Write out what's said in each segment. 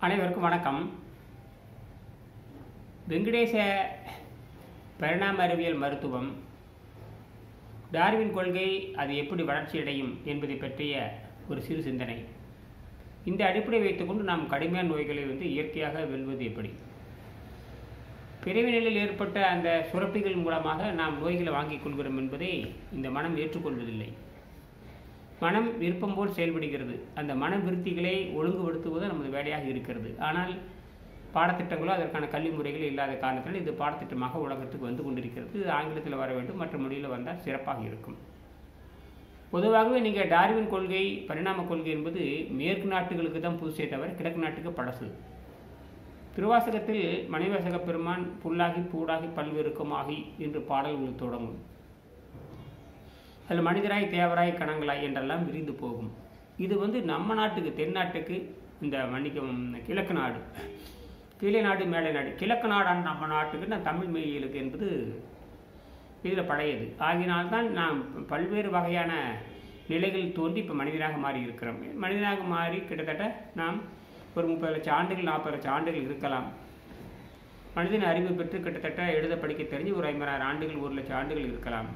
அனைவருக்கும் வணக்கம். வெங்கடேச பரிணாம அறிவியல் மருத்துவம், டார்வின் கொள்கை அது எப்படி வளர்ச்சியடையும் என்பதை பற்றிய ஒரு சிறு சிந்தனை. இந்த அடிப்படை வைத்துக்கொண்டு நாம் கடுமையான நோய்களை இயற்கையாக வெல்வது எப்படி? பிறவி நிலையில் ஏற்பட்ட அந்த சுரப்பிகள் மூலமாக நாம் நோய்களை வாங்கிக் கொள்கிறோம் என்பதை இந்த மனம் ஏற்றுக்கொள்வதில்லை. மனம் விருப்பம் போல் செயல்படுகிறது. அந்த மன விருத்திகளை ஒழுங்குபடுத்துவது நமது வேலையாக இருக்கிறது. ஆனால் பாடத்திட்டங்களோ அதற்கான கல்வி முறைகள் இல்லாத காரணத்தில் இது பாடத்திட்டமாக உலகத்துக்கு வந்து கொண்டிருக்கிறது. இது ஆங்கிலத்தில் வர வேண்டும், மற்ற மொழியில் வந்தால் சிறப்பாக இருக்கும். பொதுவாகவே நீங்கள் டார்வின் கொள்கை, பரிணாம கொள்கை என்பது மேற்கு நாட்டுகளுக்கு தான் புதுசே தவிர கிழக்கு நாட்டுக்கு பழசு. திருவாசகத்தில் மணிவாசக பெருமான் புல்லாகி பூடாகி பல்வேறுக்கமாகி என்று பாடல்கள் தொடங்கும். அதில் மனிதராய் தேவராய் கணங்களாய் என்றெல்லாம் விரிந்து போகும். இது நம்ம நாட்டுக்கு, தென்னாட்டுக்கு, இந்த கிழக்கு நாடு, கீழே நாடு மேலே நாடு, கிழக்கு நாடான நம்ம நாட்டுக்கு நான் தமிழ் மெய்யியலுக்கு என்பது இதில் பழையது. ஆகினால்தான் நாம் பல்வேறு வகையான நிலைகள் தோன்றி இப்போ மனிதனாக மாறி இருக்கிறோம். மனிதனாக மாறி கிட்டத்தட்ட நாம் ஒரு 30 லட்சம் ஆண்டுகள் 40 லட்சம் ஆண்டுகள் இருக்கலாம். மனிதன் அறிவு பெற்று கிட்டத்தட்ட எழுத படிக்க தெரிஞ்சு ஒரு 50,000 ஆண்டுகள் 1 லட்சம் ஆண்டுகள் இருக்கலாம்.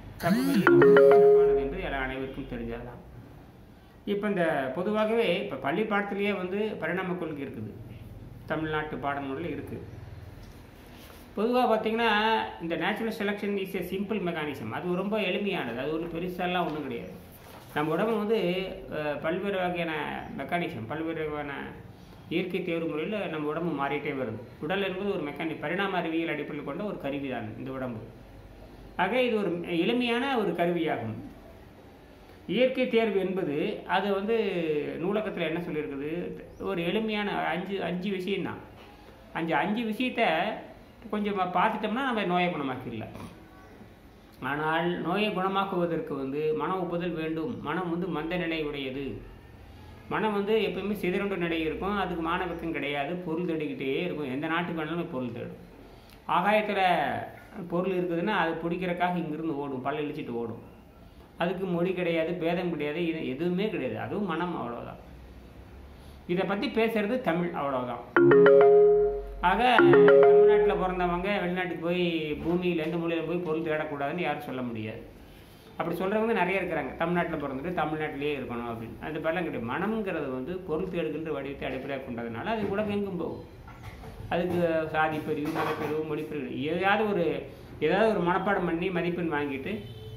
என்று அனைவருக்கும் தெரிஞ்சதுதான். இப்போ இந்த பொதுவாகவே இப்போ பள்ளி பாடத்திலேயே பரிணாம கொள்கை இருக்குது, தமிழ்நாட்டு பாடநூலில் இருக்குது. பொதுவாக பார்த்தீங்கன்னா இந்த natural selection is a simple mechanism. அது ரொம்ப எளிமையானது, அது ஒரு பெருசாலாம் ஒன்றும் கிடையாது. நம்ம உடம்பு பல்வேறு வகையான மெக்கானிசம், பல்வேறு வகையான இயற்கை தேர்வு முறையில் நம்ம உடம்பு மாறிட்டே வருது. உடல் என்பது ஒரு பரிணாம அறிவியல் அடிப்படையில் கொண்ட ஒரு கருவி தான் இந்த உடம்பு. ஆக இது ஒரு எளிமையான ஒரு கருவியாகும். இயற்கை தேர்வு என்பது அது நூலகத்தில் என்ன சொல்லியிருக்குது, ஒரு எளிமையான அஞ்சு விஷயம்தான். அஞ்சு விஷயத்தை கொஞ்சம் பார்த்துட்டோம்னா நம்ம நோயை குணமாக்கிடலாம். ஆனால் நோயை குணமாக்குவதற்கு மன ஒப்புதல் வேண்டும். மனம் மந்த நிலை உடையது. மனம் எப்பயுமே சிதறண்ட நிலை இருக்கும். அதுக்கு மானவக்கம் கிடையாது, பொருள் தேடிக்கிட்டே இருக்கும். எந்த நாட்டுக்கு வேணாலும் பொருள் தேடும். ஆகாயத்தில் பொருள் இருக்குதுன்னா அது பிடிக்கிறக்காக இங்கிருந்து ஓடும், பல்ல இழிச்சிட்டு ஓடும். அதுக்கு மொழி கிடையாது, பேதம் கிடையாது, இது எதுவுமே கிடையாது. அதுவும் மனம், அவ்வளோதான். இதை பற்றி பேசுறது தமிழ், அவ்வளோதான். ஆக தமிழ்நாட்டில் பிறந்தவங்க வெளிநாட்டுக்கு போய் பூமியில் எந்த மொழியில் போய் பொருள் தேடக்கூடாதுன்னு யாரும் சொல்ல முடியாது. அப்படி சொல்கிறவங்க நிறைய இருக்கிறாங்க. தமிழ்நாட்டில் பிறந்துட்டு தமிழ்நாட்டிலேயே இருக்கணும் அப்படின்னு. அந்த பலம் கிடையாது. மனம்ங்கிறது பொருள் தேடுகின்ற வடிவத்தை அடிப்படையாக கொண்டதுனால அது உலகம் எங்கும் போகும். அதுக்கு சாதி பிரிவு, மதப்பிரிவு, மொழிப்பிரிவு ஏதாவது ஒரு மனப்பாடம் பண்ணி மதிப்பெண் வாங்கிட்டு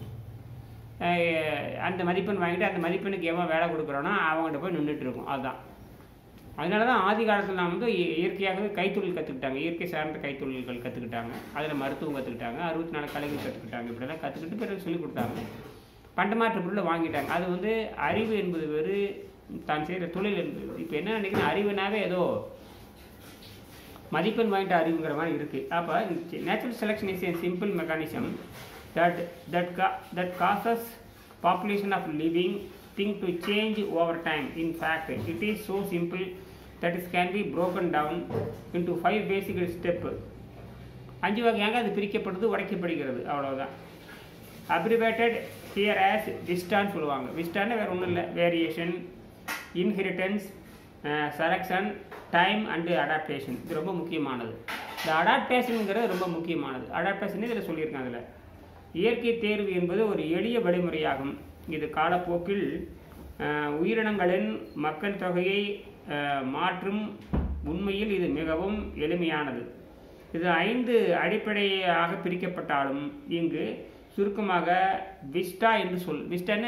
அந்த மதிப்பெண்ணுக்கு எவன் வேலை கொடுக்குறானோ அவங்கள்ட்ட போய் நின்றுட்டு இருக்கும். அதுதான். அதனால தான் ஆதி காலத்தில் நாம் இயற்கையாகவே கைத்தொழில் கற்றுக்கிட்டாங்க. இயற்கை சார்ந்த கைத்தொழில்கள் கற்றுக்கிட்டாங்க. அதில் மருத்துவம் கற்றுக்கிட்டாங்க, 64 கலைகள் கற்றுக்கிட்டாங்க. இப்படிலாம் கற்றுக்கிட்டு பிறகு சொல்லிக் கொடுத்தாங்க. பண்டமாற்று பொருளை வாங்கிட்டாங்க. அது அறிவு என்பது வேறு, தான் செய்கிற தொழில் என்பது. இப்போ என்ன நினைக்கிறேன், அறிவுனாவே ஏதோ மதிப்பெண் வாங்கிட்ட அறிவுங்கிற மாதிரி இருக்குது. அப்போ natural selection is a simple mechanism that causes population of living thing to change over time. In fact, it is so simple that it can be broken down into 5 basic steps. 5 வகையாக அது பிரிக்கப்படுது, உடைக்கப்படுகிறது, அவ்வளோதான். Abbreviated here as விஸ்டான்னு சொல்லுவாங்க. விஸ்டான்னு வேறு ஒன்றும் இல்லை, variation, inheritance, selection, time and adaptation. இது ரொம்ப முக்கியமானது. இந்த அடாப்டேஷனுங்கிறது ரொம்ப முக்கியமானது. அடாப்டேஷன் இதில் சொல்லியிருக்காங்க. அதில் இயற்கை தேர்வு என்பது ஒரு எளிய வழிமுறையாகும். இது காலப்போக்கில் உயிரினங்களின் மக்கள் தொகையை மாற்றும். உண்மையில் இது மிகவும் எளிமையானது. இது 5 அடிப்படையாக பிரிக்கப்பட்டாலும் இங்கு சுருக்கமாக விஸ்டா என்று விஸ்டான்னு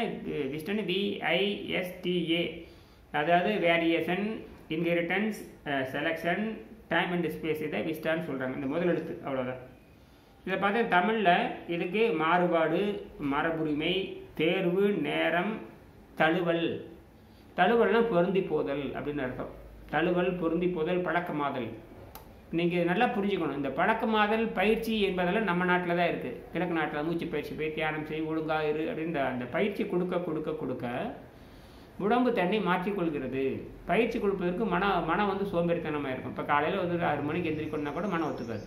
VISTA, அதாவது variation, inheritance, selection, time and space, இதை விஸ்டான்னு சொல்கிறாங்க. இந்த முதல் எழுத்து, அவ்வளோதான். இதை பார்த்தா தமிழில் இதுக்கு மாறுபாடு, மரபுரிமை, தேர்வு, நேரம், தழுவல்னா பொருந்தி போதல் அப்படின்னு அர்த்தம். தழுவல், பொருந்தி போதல், பழக்கமாதல். நீங்கள் நல்லா புரிஞ்சுக்கணும். இந்த பழக்கமாதல் பயிற்சி என்பதெல்லாம் நம்ம நாட்டில் தான் இருக்குது. கிழக்கு நாட்டில் மூச்சு பயிற்சி போய் தியானம் செய், ஒழுங்காக இரு அப்படின்னு அந்த பயிற்சி கொடுக்க உடம்பு தன்னை மாற்றிக்கொள்கிறது. பயிற்சி கொடுப்பதற்கு மனம் சோம்பேறித்தனமாக இருக்கும். இப்போ காலையில் 6 மணிக்கு எந்திரிக்கணும்னா கூட மனம் ஒத்துக்காது.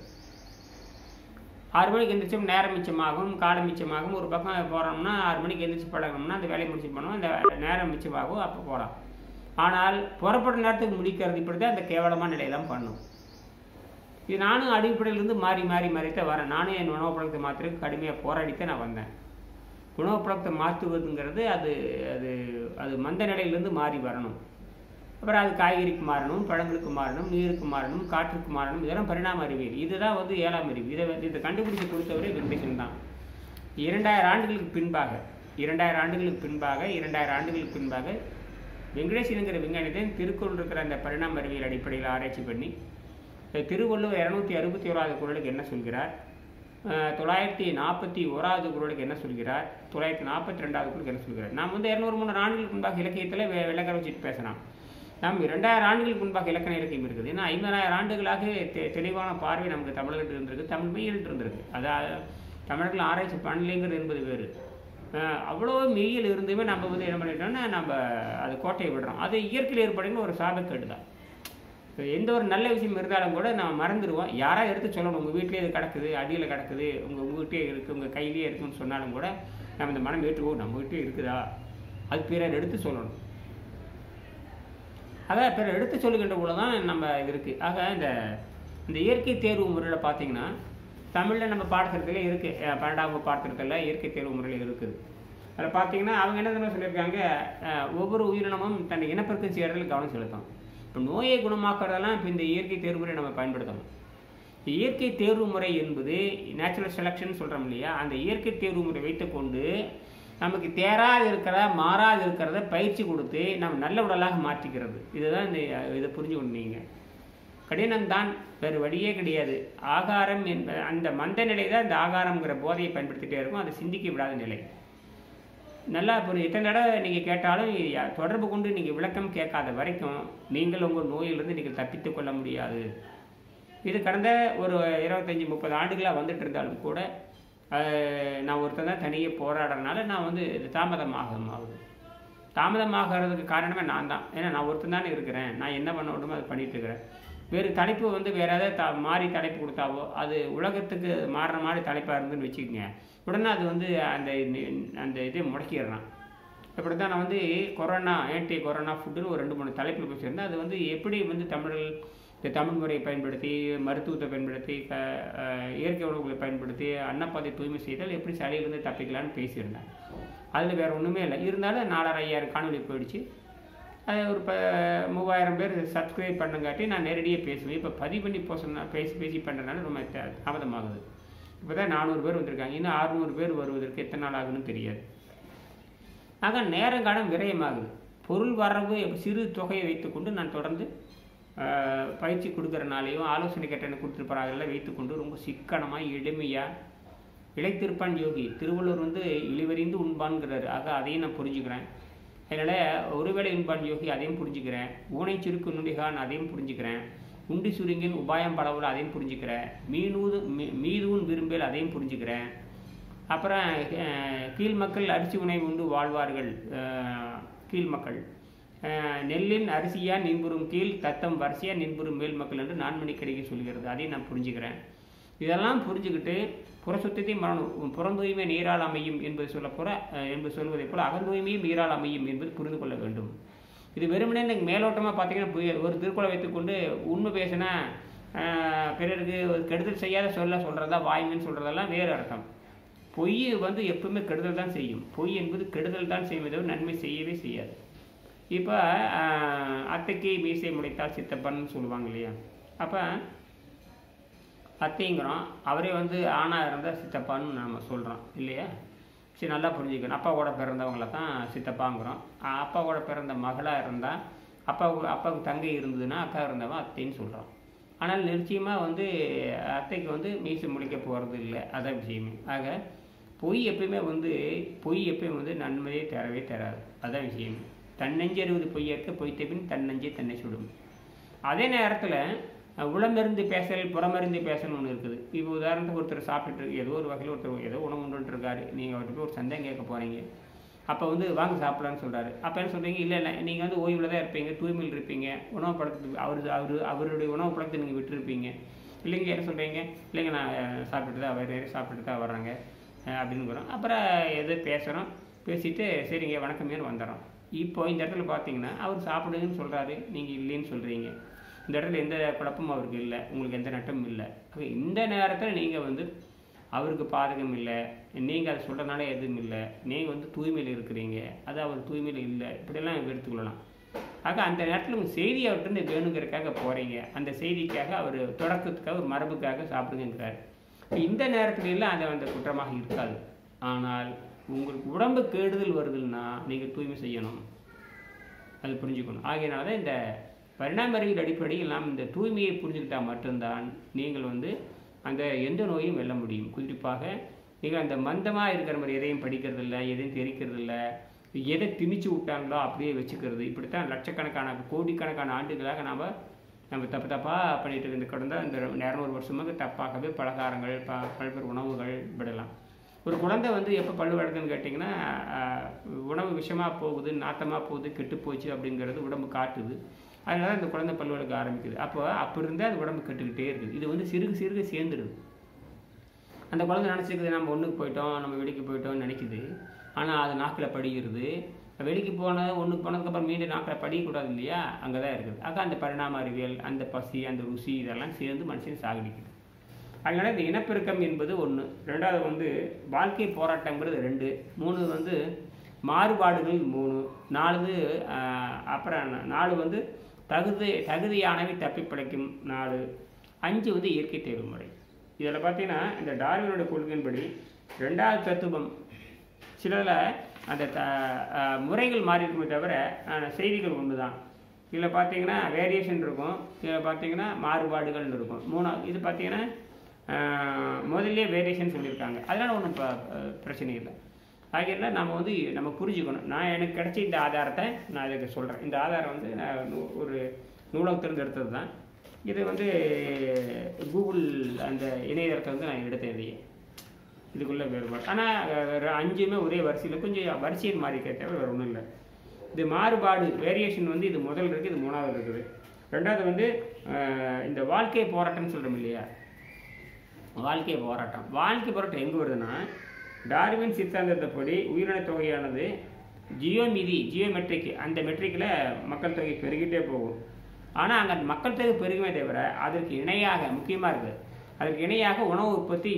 6 மணிக்கு எந்திரிச்சோம், நேரம் மிச்சமாகும், காலம் மிச்சமாகும். ஒரு பக்கம் போகிறோம்னா 6 மணிக்கு எந்திரிச்சு பழகணும்னா அந்த வேலையை முடிச்சு போனோம், அந்த நேரம் மிச்சமாகும், அப்போ போகலாம். ஆனால் புறப்பட்ட நேரத்துக்கு முடிக்கிறது இப்படி தான் அந்த கேவலமான நிலையெல்லாம் பண்ணும். இது நானும் அடிப்படையிலிருந்து மாறி மாறி மாறித்தான் வரேன். நானும் என் உணவு பழக்கத்தை மாற்றுறதுக்கு கடுமையாக போராடித்தான் நான் வந்தேன். உணவு பழக்கத்தை மாற்றுவதுங்கிறது அது அது அது மந்த நிலையிலேருந்து மாறி வரணும். அப்புறம் அது காய்கறிக்கு மாறணும், பழங்களுக்கு மாறணும், நீருக்கு மாறணும், காற்றுக்கு மாறணும். இதெல்லாம் பரிணாம அறிவியல். இதுதான் 7ஆம் அறிவு. இதை கண்டுபிடிச்சு கொடுத்தவரே வெங்கடேசன் தான். 2000 ஆண்டுகளுக்கு பின்பாக வெங்கடேசனுங்கிற விஞ்ஞானத்தை திருக்குறள் இருக்கிற அந்த பரிணாம அறிவியல் அடிப்படையில் ஆராய்ச்சி பண்ணி திருவள்ளுவர் 261வது குறளுக்கு என்ன சொல்கிறார், 941வது குறளுக்கு என்ன சொல்கிறார், 942வது குறளுக்கு என்ன சொல்கிறார். நாம் 200-300 ஆண்டுகளுக்கு முன்பாக இலக்கியத்தில் விளக்கரை வச்சுட்டு பேசலாம். நாம் 2000 ஆண்டுகளுக்கு முன்பாக இலக்கண இலக்கியம் இருக்குது. ஏன்னா 50,000 ஆண்டுகளாக தெளிவான பார்வை நமக்கு தமிழர்கள் இருந்திருக்கு, தமிழ் மெய்யில் இருந்திருக்கு. அதாவது தமிழர்கள் ஆராய்ச்சி பண்ணலைங்கிறது என்பது வேறு. அவ்வளோ மெய்யில் இருந்துமே நம்ம என்ன பண்ணிட்டோம்னா நம்ம அது கோட்டையை விடுறோம். அது இயற்கையில் ஏற்படுகிற ஒரு சாபக்கேடு தான். எந்த ஒரு நல்ல விஷயம் இருந்தாலும் கூட நம்ம மறந்துடுவோம். யாராவது எடுத்து சொல்லணும், உங்கள் வீட்டிலே இது கிடக்குது, அடியில் கிடக்குது, உங்கள்கிட்டே இருக்குது, உங்கள் கையிலே இருக்குன்னு சொன்னாலும் கூட நம்ம இந்த மனம் ஏற்றுவோம், நம்ம வீட்டே இருக்குதா, அது பிறர் எடுத்து சொல்லணும். ஆக பிறர் எடுத்து சொல்லுகின்ற போல தான் நம்ம இது இருக்குது. ஆக இந்த இயற்கை தேர்வு முறையில் பார்த்தீங்கன்னா தமிழில் நம்ம பாடத்திட்டத்தில் இருக்குது. 12ஆம் பாடத்திட்டத்தில் இயற்கை தேர்வு முறையில் இருக்குது. அதில் பார்த்தீங்கன்னா அவங்க என்ன சொல்லியிருக்காங்க, ஒவ்வொரு உயிரினமும் தன்னை இனப்பெருக்கம் செய்கிறதுல கவனம் செலுத்தும். இப்போ நோயை குணமாக்குறதெல்லாம் இப்போ இந்த இயற்கை தேர்வு முறை நம்ம பயன்படுத்தணும். இயற்கை தேர்வு முறை என்பது நேச்சுரல் செலெக்ஷன் சொல்கிறோம் இல்லையா, அந்த இயற்கை தேர்வு முறை வைத்துக்கொண்டு நமக்கு தேராது இருக்கிறத மாறாது இருக்கிறத பயிற்சி கொடுத்து நம்ம நல்ல உடலாக மாற்றிக்கிறது. இதுதான் இதை புரிஞ்சுக்கணும். நீங்கள் கடினம்தான், வேறு வழியே கிடையாது. ஆகாரம் அந்த மந்த நிலை தான் இந்த ஆகாரம்ங்கிற போதையை பயன்படுத்திகிட்டே இருக்கும். அது சிந்திக்க விடாத நிலை. நல்லா புரியும். எத்தனை தடவை நீங்கள் கேட்டாலும் தொடர்பு கொண்டு நீங்கள் விளக்கம் கேட்காத வரைக்கும் நீங்கள் உங்கள் நோயிலிருந்து நீங்கள் தப்பித்து கொள்ள முடியாது. இது கடந்த ஒரு 25-30 ஆண்டுகளாக வந்துட்டு இருந்தாலும் கூட நான் ஒருத்தர் தான் தனியே போராடுறதுனால நான் இது தாமதமாகிறதுக்கு காரணமே நான் தான். ஏன்னா நான் ஒருத்தன் தானே இருக்கிறேன். நான் என்ன பண்ண விடுமோ அதை பண்ணிகிட்டு இருக்கிறேன். வேறு தலைப்பு வேறு ஏதாவது மாறி தலைப்பு கொடுத்தாவோ, அது உலகத்துக்கு மாறுற மாதிரி தலைப்பாக இருந்துன்னு வச்சுக்கோங்க, உடனே அது அந்த இதை முடக்கிடுறான். இப்படி தான் நான் கொரோனா ஆன்டி கொரோனா ஃபுட்டுன்னு ஒரு 2-3 தலைப்பில் பேசியிருந்தேன். அது எப்படி தமிழர்கள் இந்த தமிழ் முறையை பயன்படுத்தி, மருத்துவத்தை பயன்படுத்தி, இயற்கை உணவுகளை பயன்படுத்தி அன்னப்பாதை தூய்மை செய்தால் எப்படி சளியிலிருந்து தப்பிக்கலான்னு பேசியிருந்தேன். அதில் வேறு ஒன்றுமே இல்லை. இருந்தாலும் 4000-5000 காணொலி போயிடுச்சு. அது ஒரு 3000 பேர் சப்ஸ்கிரைப் பண்ணுங்காட்டி நான் நேரடியாக பேசுவேன். இப்போ பதிவு பண்ணி பேசி பண்ணுறதுனால ரொம்ப தாமதமாகுது. இப்போ தான் 400 பேர் வந்திருக்காங்க. இன்னும் 600 பேர் வருவதற்கு எத்தனை நாள் ஆகுன்னு தெரியாது. ஆக நேரங்காலம் விரயமாகுது. பொருள் வரவு சிறு தொகையை வைத்துக்கொண்டு நான் தொடர்ந்து பயிற்சி கொடுக்குறனாலையும் ஆலோசனை கேட்டனை கொடுத்துருப்பாங்கல்ல வைத்துக்கொண்டு ரொம்ப சிக்கனமாக எளிமையாக இழைத்திருப்பான் யோகி. திருவள்ளுவர் இழிவறிந்து உண்பான்கிறாரு. ஆக அதையும் நான் புரிஞ்சுக்கிறேன். அதனால் ஒருவேளை உண்பான் யோகி அதையும் புரிஞ்சுக்கிறேன். ஊனை சுருக்கு நுண்டிகான் அதையும் புரிஞ்சுக்கிறேன். உண்டி சுருங்கின் உபாயம் பலவில் அதையும் புரிஞ்சுக்கிறேன். மீதூன் விரும்பேல் அதையும் புரிஞ்சுக்கிறேன். அப்புறம் கீழ்மக்கள் அரிசி உணவு உண்டு வாழ்வார்கள். கீழ்மக்கள் நெல்லின் அரிசியா நின்புறும் கீழ் தத்தம் வரிசையா நின்புறும் மேல் மக்கள் என்று 4 மணிக்கடிக்கு சொல்கிறது. அதையும் நான் புரிஞ்சுக்கிறேன். இதெல்லாம் புரிஞ்சுக்கிட்டு புறசுத்தத்தையும் மரணம் புறந்தூய்மை நீரால் அமையும் என்பது சொல்வதை போல அகந்தூய்மையும் நீரால் அமையும் என்பது புரிந்து கொள்ள வேண்டும். இது வெறுமனே எனக்கு மேலோட்டமாக பார்த்தீங்கன்னா ஒரு திருக்குறளை வைத்துக்கொண்டு உண்மை பேசினா பிறருக்கு கெடுதல் செய்யாத சொல்கிறதா வாய்மைன்னு சொல்கிறதெல்லாம் வேறு அர்த்தம். பொய் எப்பவுமே கெடுதல் தான் செய்யும். பொய் என்பது கெடுதல் தான் செய்வதோ நன்மை செய்யவே செய்யாது. இப்போ அத்தைக்கு மீசை முளைத்தால் சித்தப்பன்னு சொல்லுவாங்க இல்லையா. அப்போ அத்தைங்கிறோம், அவரே ஆணாக இருந்தால் சித்தப்பான்னு நம்ம சொல்கிறோம் இல்லையா. சரி, நல்லா புரிஞ்சுக்கணும். அப்பா கூட பிறந்தவங்கள தான் சித்தப்பாங்கிறோம். அப்பா கூட பிறந்த மகளாக இருந்தால் அப்பாவுக்கு தங்கை இருந்ததுன்னா அக்கா இருந்தவன் அத்தைன்னு சொல்கிறோம். ஆனால் நிச்சயமாக அத்தைக்கு மீசை முளைக்க போகிறது இல்லை. அதான் விஷயமே. ஆக பொய் எப்பயுமே நன்மையே தரவே தராது. அதான் விஷயமே. தன்னெஞ்சறிவது பொய்யற்க பொய்த்த பின் தன்னெஞ்சே தன்னை சுடும். அதே நேரத்தில் உளமருந்து பேசல் புறமருந்து பேசல் ஒன்று இருக்குது. இப்போ உதாரணத்துக்கு ஒருத்தர் சாப்பிட்டு ஏதோ ஒரு வகையில் ஒருத்தர் ஏதோ உணவு கொண்டு இருக்காரு. நீங்கள் அவர்கிட்ட போய் ஒரு சந்தேகம் கேட்க போகிறீங்க. அப்போ வாங்க சாப்பிடலான்னு சொல்கிறாரு. அப்போ என்ன சொல்கிறீங்க, இல்லை நீங்கள் ஓய்வில் தான் இருப்பீங்க, தூய்மையில் இருப்பீங்க, உணவு பழக்கத்துக்கு அவருடைய உணவு பழக்கத்தை நீங்கள் விட்டுருப்பீங்க. இல்லைங்க என்ன சொல்கிறீங்க, இல்லைங்க நான் சாப்பிட்டுட்டு தான் வர்றாங்க அப்படின்னுக்கிறோம். அப்புறம் எதோ பேசுகிறோம். பேசிட்டு சரிங்க வணக்கமேனு வந்துடுறோம். இப்போ இந்த இடத்துல பார்த்தீங்கன்னா அவர் சாப்பிடுங்கன்னு சொல்கிறாரு, நீங்கள் இல்லைன்னு சொல்கிறீங்க. இந்த இடத்துல எந்த குழப்பமும் அவருக்கு இல்லை, உங்களுக்கு எந்த நட்டமும் இல்லை. இந்த நேரத்தில் நீங்கள் வந்து அவருக்கு பாதகம் இல்லை, நீங்கள் அதை சொல்கிறதுனால எதுவும் இல்லை, நீங்கள் வந்து தூய்மையில் இருக்கிறீங்க, அது அவர் தூய்மையில் இல்லை, இப்படியெல்லாம் எடுத்துக்கொள்ளலாம். ஆக அந்த நேரத்தில் உங்கள் செய்தி அவர்கிட்ட வேணுங்கிறதுக்காக போகிறீங்க, அந்த செய்திக்காக அவர் தொடக்கத்துக்காக ஒரு மரபுக்காக சாப்பிடுங்கிறார். இந்த நேரத்துல எல்லாம் அது அந்த குற்றமாக இருக்காது. ஆனால் உங்களுக்கு உடம்பு கெடுதல் வருதுன்னா நீங்கள் தூய்மை செய்யணும், அது புரிஞ்சுக்கணும். ஆகையினால தான் இந்த பரிணாம அறிவியல் அடிப்படையில் நாம் இந்த தூய்மையை புரிஞ்சுக்கிட்டால் மட்டும்தான் நீங்கள் வந்து அந்த எந்த நோயும் வெல்ல முடியும். குறிப்பாக நீங்கள் அந்த மந்தமாக இருக்கிற மாதிரி எதையும் படிக்கிறது இல்லை, எதையும் தெரிக்கிறது இல்லை, எதை திணிச்சு விட்டாங்களோ அப்படியே வச்சுக்கிறது. இப்படித்தான் லட்சக்கணக்கான கோடிக்கணக்கான ஆண்டுகளாக நம்ம தப்பாக பண்ணிட்டு இருந்து கடந்த இந்த 200 வருஷமாக தப்பாகவே பலகாரங்கள் பல்வேறு உணவுகள் விடலாம். ஒரு குழந்தை வந்து எப்போ பல்லு வளர்க்குன்னு கேட்டிங்கன்னா உணவு விஷமாக போகுது, நாத்தமாக போகுது, கெட்டு போச்சு அப்படிங்கிறது உடம்பு காட்டுது. அதனால அந்த குழந்தை பல்லு வளர்க்க ஆரம்பிக்குது. அப்போ இருந்தால் அது உடம்பு கெட்டுக்கிட்டே இருக்குது. இது வந்து சிறுக சேர்ந்துடுது. அந்த குழந்தை நினச்சிக்குது நம்ம ஒன்றுக்கு போயிட்டோம், நம்ம வெளிக்கு போயிட்டோம்னு நினைக்குது. ஆனால் அது நாக்கில் படிக்கிறது. வெளிக்கு ஒன்றுக்கு போனதுக்கப்புறம் மீண்டும் நாக்கில் படிக்கக்கூடாது இல்லையா, அங்கே தான் இருக்குது. அதான் அந்த பரிணாம அறிவியல், அந்த பசி, அந்த ருசி இதெல்லாம் சேர்ந்து மனுஷன் சாகடிக்குது. அதனால இந்த இனப்பெருக்கம் என்பது 1, 2வது வந்து வாழ்க்கை போராட்டங்கிறது 2, 3 வந்து மாறுபாடுகள் 3, 4 அப்புறம் 4 வந்து தகுதியானவை தப்பி பிழைக்கும் 4, 5 வந்து இயற்கை தேர்வு முறை. இதில் பார்த்தீங்கன்னா இந்த டார்வினோட கொள்கையின்படி 2வது தத்துவம் சிலரில் அந்த முறைகள் மாறி இருக்குமே தவிர செய்திகள் ஒன்று தான். இதில் பார்த்தீங்கன்னா வேரியேஷன் இருக்கும், இதில் பார்த்தீங்கன்னா மாறுபாடுகள் இருக்கும். 3வது இது பார்த்தீங்கன்னா முதல்ல வேரியேஷன் சொல்லியிருக்காங்க. அதனால் ஒன்றும் பிரச்சனை இல்லை. ஆகிய நம்ம புரிஞ்சுக்கணும். நான் எனக்கு கிடைச்ச இந்த ஆதாரத்தை நான் இதுக்கு சொல்கிறேன். இந்த ஆதாரம் வந்து நான் ஒரு நூலகத்திலிருந்து எடுத்தது தான். இது வந்து கூகுள் அந்த இணையதளத்தை வந்து நான் எடுத்தேன். இதையே இதுக்குள்ளே வேறுபாடு. ஆனால் 5மே ஒரே வரிசையில் கொஞ்சம் வரிசையில் மாறிக்க தவிர வேறு ஒன்றும் இல்லை. இது மாறுபாடு வேரியேஷன் வந்து இது முதல் இருக்குது, இது 3வது இருக்குது. 2வது வந்து இந்த வாழ்க்கை போராட்டம்னு சொல்கிறோம் இல்லையா, வாழ்க்கை போராட்டம் எங்கே வருதுன்னா டார்வின் சித்தாந்தத்தைப்படி உயிரின தொகையானது ஜியோமெட்ரிக், அந்த மெட்ரிக்கில் மக்கள் தொகை பெருகிட்டே போகும். ஆனால் அங்கே அந்த மக்கள் தொகை பெருகுமே தவிர அதற்கு இணையாக முக்கியமாக இருக்குது, அதுக்கு இணையாக உணவு உற்பத்தி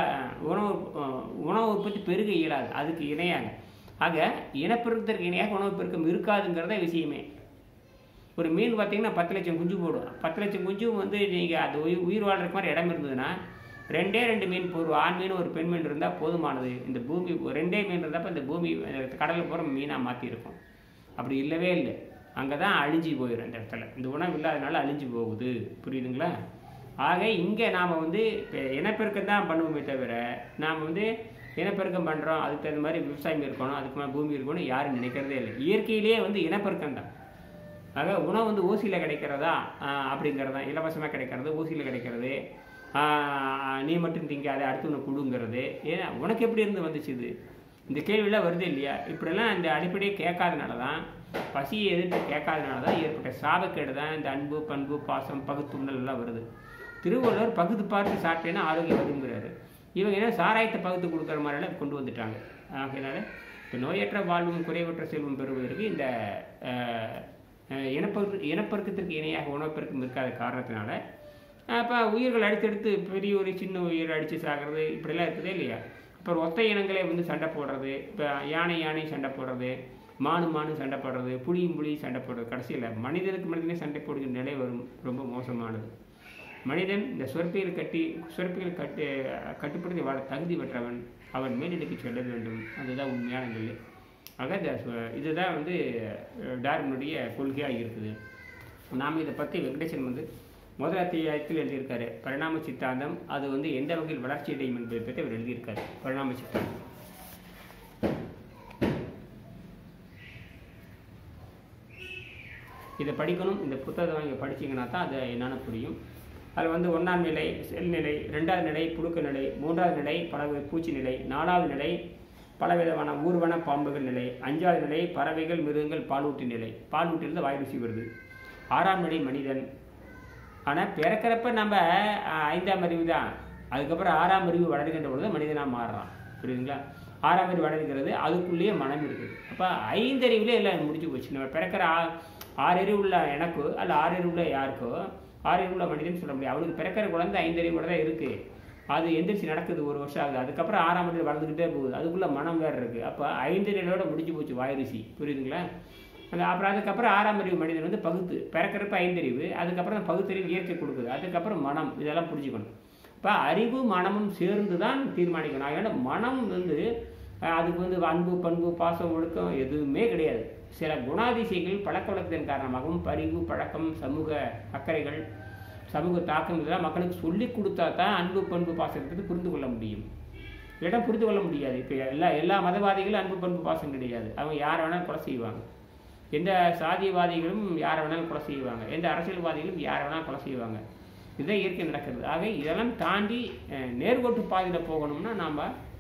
பெருக இயலாது. அதுக்கு இணையாக ஆக இனப்பெருக்கத்திற்கு இணையாக உணவு பெருக்கம் இருக்காதுங்கிறத விஷயமே. ஒரு மீன் பார்த்தீங்கன்னா 10 லட்சம் குஞ்சு போடும். 10 லட்சம் குஞ்சும் வந்து நீங்கள் அது உயிர் வாழ்றதுக்கு மாதிரி இடம் இருந்ததுன்னா 2 மீன், ஒரு ஆண் மீன் ஒரு பெண் மீன் இருந்தால் போதுமானது. இந்த பூமி 2 மீன் இருந்தால் இந்த பூமி கடலில் போகிற மீனாக மாற்றிருக்கும். அப்படி இல்லவே இல்லை, அங்கே தான் அழிஞ்சு போயிடும். இந்த இடத்துல இந்த உணவு இல்லாதனால அழிஞ்சு போகுது. புரியுதுங்களா? ஆக இங்கே நாம் வந்து இனப்பெருக்கம் தான் பண்ணுவோமே தவிர நாம் வந்து இனப்பெருக்கம் பண்ணுறோம், அதுக்கு தகுந்த மாதிரி விவசாயம் இருக்கணும், அதுக்கு மேலே பூமி இருக்கணும் யாரும் நினைக்கிறதே இல்லை. இயற்கையிலேயே வந்து இனப்பெருக்கம் தான். ஆக உணவு வந்து ஊசியில் கிடைக்கிறதா அப்படிங்கிறதான், இலவசமாக கிடைக்கிறது, ஊசியில் கிடைக்கிறது, நீ மட்டும் திங்காத அடுத்து உனக்கு கொடுங்கிறது. ஏன்னா உனக்கு எப்படி இருந்து வந்துச்சு இது? இந்த கேள்வியெல்லாம் வருது இல்லையா? இப்படிலாம் இந்த அடிப்படையை கேட்காதனால தான், பசியை எதிர்த்து கேட்காதனால தான் ஏற்பட்ட சாபக்கேடு தான் இந்த அன்பு, பண்பு, பாசம், பகுத்துண்டல் எல்லாம் வருது. திருவள்ளுவர் பகுத்து பார்த்து சாப்பிட்டேன்னா ஆரோக்கியம் வருங்கிறாரு. இவங்க என்ன சாராயத்தை பகுத்து கொடுக்குற மாதிரிலாம் கொண்டு வந்துட்டாங்க. அதனால இப்போ நோயற்ற வாழ்வும் குறைவற்ற செல்வம் பெறுவதற்கு இந்த இனப்பெருக்கத்திற்கு இணையாக உணவுப்பெருக்கம் இருக்காத காரணத்தினால அப்போ உயிர்கள் அடுத்தடுத்து பெரிய ஒரு சின்ன உயிர் அடித்து சாகிறது இப்படிலாம் இருக்குதே இல்லையா? அப்புறம் ஒத்த இனங்களே வந்து சண்டை போடுறது, இப்போ யானை சண்டை போடுறது, மானு சண்டை போடுறது, புலி சண்டை போடுறது, கடைசியில் மனிதனே சண்டை போடுகிற நிலை வரும். ரொம்ப மோசமானது. மனிதன் இந்த சொற்பிகளை கட்டுப்படுத்தி வாழ தகுதி பெற்றவன், அவன் மேலிடக்கு செல்ல வேண்டும். அதுதான் உண்மையான நிலை. ஆக இதுதான் வந்து டார்வினுடைய கொள்கையாக இருக்குது. நாம் இதை பற்றி வெங்கடேசன் வந்து முதல் அத்தியாயத்தில் எழுதியிருக்காரு பரிணாம சித்தாந்தம். அது வந்து எந்த வகையில் வளர்ச்சி அடையும் என்பதை பற்றி அவர் எழுதியிருக்காரு. பரிணாம சித்தாந்தம் இதை படிக்கணும். இந்த புத்தகத்தை வாங்கி படிச்சிங்கன்னா தான் அது என்னென்ன புரியும். அதில் வந்து 1ஆம் நிலை செல் நிலை, 2வது நிலை புழுக்க நிலை, 3வது நிலை பல பூச்சி நிலை, 4வது நிலை பலவிதமான ஊர்வன பாம்புகள் நிலை, 5வது நிலை பறவைகள், மிருகங்கள், பாலூட்டி நிலை. பாலூட்டிலிருந்து வாய் ருசி வருது. 6ஆம் நிலை மனிதன். ஆனால் பிறக்கிறப்ப நம்ம 5ஆம் அறிவு தான். அதுக்கப்புறம் 6ஆம் அறிவு வளர்கின்ற பொழுது மனிதனாக மாறுறான். புரியுதுங்களா? 6ஆம் அறிவு வளர்கிறது, அதுக்குள்ளேயே மனம் இருக்குது. அப்போ 5 அறிவுலேயே எல்லாம் முடிஞ்சு போச்சு. நம்ம பிறக்கிற 6 அறிவு உள்ள எனக்கோ அல்ல 6 அறிவு உள்ள யாருக்கோ 6 அறிவு உள்ள மனிதன் சொல்ல முடியாது. அவனுக்கு பிறக்கிற குழந்தை 5 அறிவோட தான் இருக்குது. அது எந்திரிச்சு நடக்குது, 1 வருஷம் ஆகுது. அதுக்கப்புறம் 6ஆம் அறிவு வளர்ந்துக்கிட்டே போகுது. அதுக்குள்ளே மனம் வேறு இருக்குது. அப்போ 5 அறிவோட முடிஞ்சு போச்சு வாயுரிசி. புரியுதுங்களா? அப்புறம் அதுக்கப்புறம் 6ஆம் அறிவு மனிதன் வந்து பகுத்து பிறக்கிறப்ப 5 அறிவு, அதுக்கப்புறம் பகுத்தறிவு இயற்கை கொடுக்குது, அதுக்கப்புறம் மனம். இதெல்லாம் புரிஞ்சுக்கணும். இப்போ அறிவு மனமும் சேர்ந்து தான் தீர்மானிக்கணும். அதனால் மனம் வந்து அதுக்கு வந்து அன்பு பண்பு பாசம் ஒழுக்கம் எதுவுமே கிடையாது. சில குணாதிசயங்கள் பழக்க வழக்கத்தின் காரணமாகவும் பரிவு பழக்கம் சமூக அக்கறைகள் சமூக தாக்கம் இதெல்லாம் மக்களுக்கு சொல்லி கொடுத்தா தான் அன்பு பண்பு பாசத்தை புரிந்து கொள்ள முடியும். இடம் புரிந்து கொள்ள முடியாது. இப்போ எல்லா மதவாதிகளும் அன்பு பண்பு பாசம் கிடையாது. அவங்க யாரை வேணாலும் கொலை செய்வாங்க. எந்த சாதியவாதிகளும் யாரை வேணாலும் கொலை செய்வாங்க. எந்த அரசியல்வாதிகளும் யாரை வேணாலும் கொலை செய்வாங்க. இதுதான் இயற்கை நடக்கிறது. ஆக இதெல்லாம் தாண்டி நேர்கோட்டு பாதையில் போகணும்னா நாம்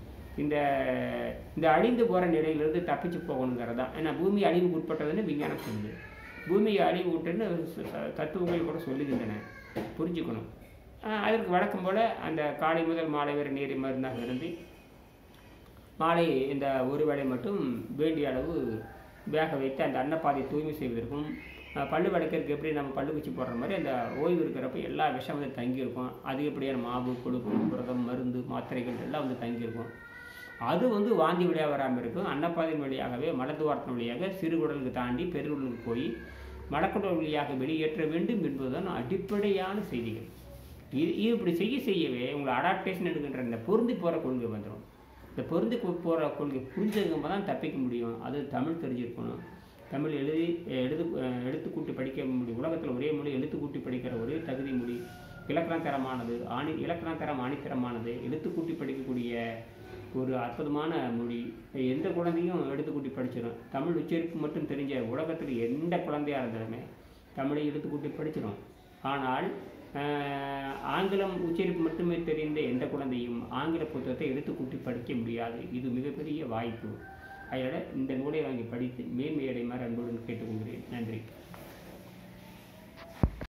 இந்த அழிந்து போகிற நிலையிலிருந்து தப்பிச்சு போகணுங்கிறது தான். ஏன்னா பூமி அழிவுக்கு உட்பட்டதுன்னு விஞ்ஞானம் சொல்லுது. பூமி அழிவு விட்டுன்னு தத்துவங்கள் கூட சொல்லுகின்றன. புரிஞ்சுக்கணும். அதற்கு வழக்கம் போல் அந்த காலை முதல் மாலை வரை நீர் மருந்தாக இருந்து மாலை இந்த ஒரு வேளை மட்டும் வேண்டிய அளவு வேக வைத்து அந்த அன்னப்பாதை தூய்மை செய்வதற்கும் பல்லு வளைக்கிறதுக்கு எப்படி நம்ம பல்லு குச்சி போடுற மாதிரி அந்த ஓய்வு இருக்கிறப்ப எல்லா விஷம் வந்து தங்கியிருக்கும். அதிகப்படியான மாவு கொழுப்பு புரதம் மருந்து மாத்திரைகள் எல்லாம் வந்து தங்கியிருக்கும். அது வந்து வாந்தி வழியாக வராமல் இருக்கும். அன்னப்பாதையின் வழியாகவே மலத்துவாரத்தின் வழியாக சிறுகுடலுக்கு தாண்டி பெருகுடலுக்கு போய் மலக்குடல் வழியாக வெளியேற்ற வேண்டும் என்பதுதான் அடிப்படையான செய்திகள். இது இப்படி செய்யவே உங்களை அடாப்டேஷன் எடுக்கின்ற இந்த பொருந்தி போகிற கொள்கை வந்துடும். இந்த பொருந்தி போகிற கொள்கை புரிஞ்சுக்கும் தான் தப்பிக்க முடியும். அது தமிழ் தெரிஞ்சிருக்கணும். தமிழ் எழுத்து கூட்டி படிக்க முடியும். உலகத்தில் ஒரே மொழி எழுத்து கூட்டி படிக்கிற ஒரே தகுதி மொழி. இலக்கணத்தரமானது இலக்கணத்தரம் ஆணித்தரமானது. எழுத்து கூட்டி படிக்கக்கூடிய ஒரு அற்புதமான மொழி. எந்த குழந்தையும் எழுத்துக்கூட்டி படிச்சிடும். தமிழ் உச்சரிப்பு மட்டும் தெரிஞ்ச உலகத்தில் எந்த குழந்தையாக இருந்தாலுமே தமிழை எழுத்துக்கூட்டி படிச்சிடும். ஆனால் ஆங்கிலம் உச்சரிப்பு மட்டுமே தெரிந்த எந்த குழந்தையும் ஆங்கில புத்தகத்தை எழுத்துக்கூட்டி படிக்க முடியாது. இது மிகப்பெரிய வாய்ப்பு. அதனால் இந்த நூலை வாங்கி படித்து மேன்மையடைமாறு அன்புடன் கேட்டுக்கொள்கிறேன். நன்றி.